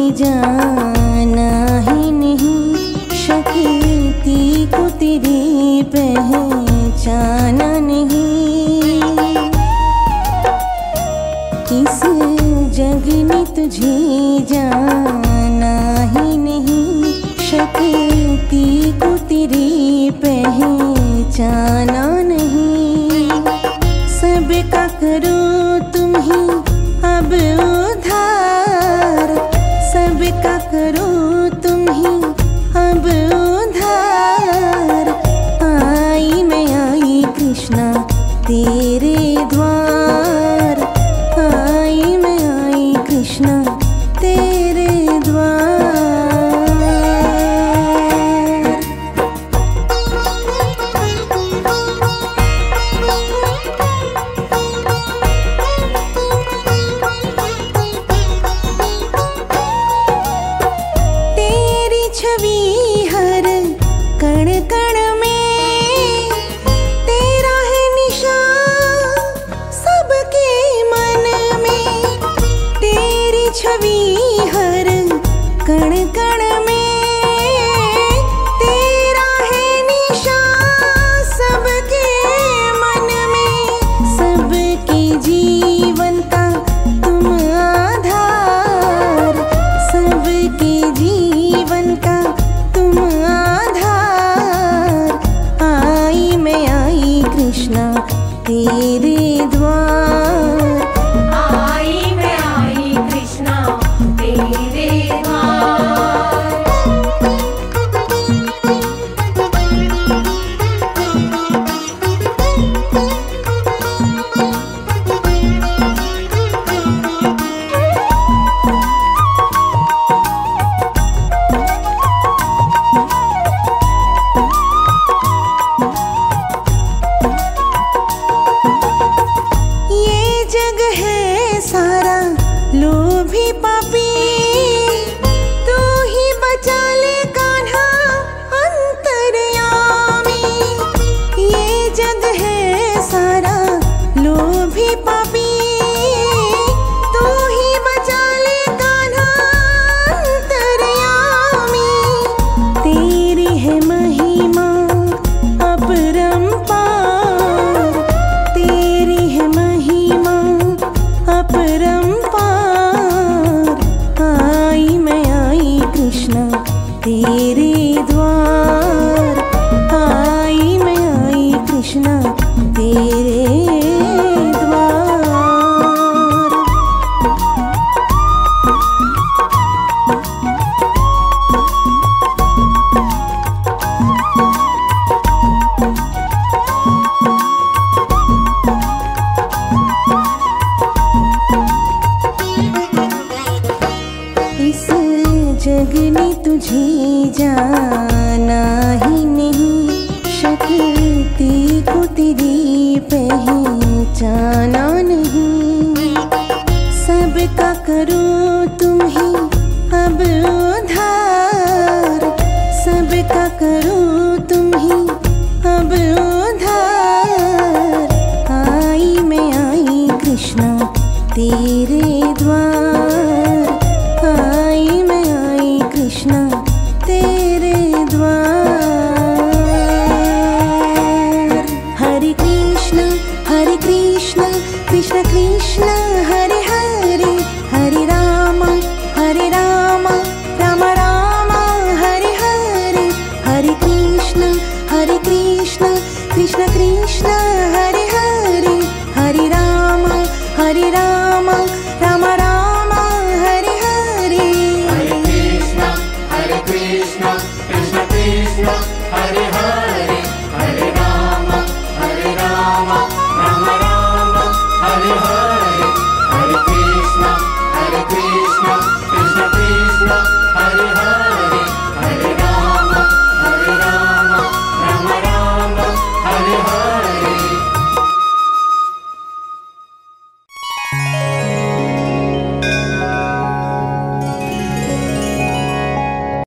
जाना ही नहीं, शक्ति को तेरी पहचाना नहीं। इस जग ने तुझे जाना ही नहीं, शक्ति को तेरी पहचाना नहीं। सबका करो तुम ही अब उद्धार, सबका करो तुम ही अब उद्धार। आई मैं आई कृष्णा तेरे द्वार, आई मैं आई कृष्णा तेरे द्वार। छवि हर कण कण में, तेरा है निशान सबके मन में। तेरी छवि हर कण कण में, तेरा है निशान सबके मन में। सबके जीवन का तुम आधार, सबके जीवन का तुम आधार। आई मैं आई कृष्णा तेरे द्वार, आई मैं आई कृष्णा तेरे द्वार। सारा लोभी पापी तू ही बचा ले कान्हा अंतर्यामी। ये जग है सारा लोभी पापी तू ही बचा ले कान्हा अंतर्यामी। तेरी है महिमा अपरंपार, तेरी है महिमा अपरंपार। आई मैं आई कृष्णा तेरे द्वार, आई मैं आई कृष्णा तेरे द्वार। इस जग ने तुझे जाना ही नहीं, शक्ति को तेरी पहचाना नहीं। सबका करो तुम ही अब उद्धार, सबका करो तुम ही अब उद्धार। आई मैं आई कृष्णा तेरे द्वार,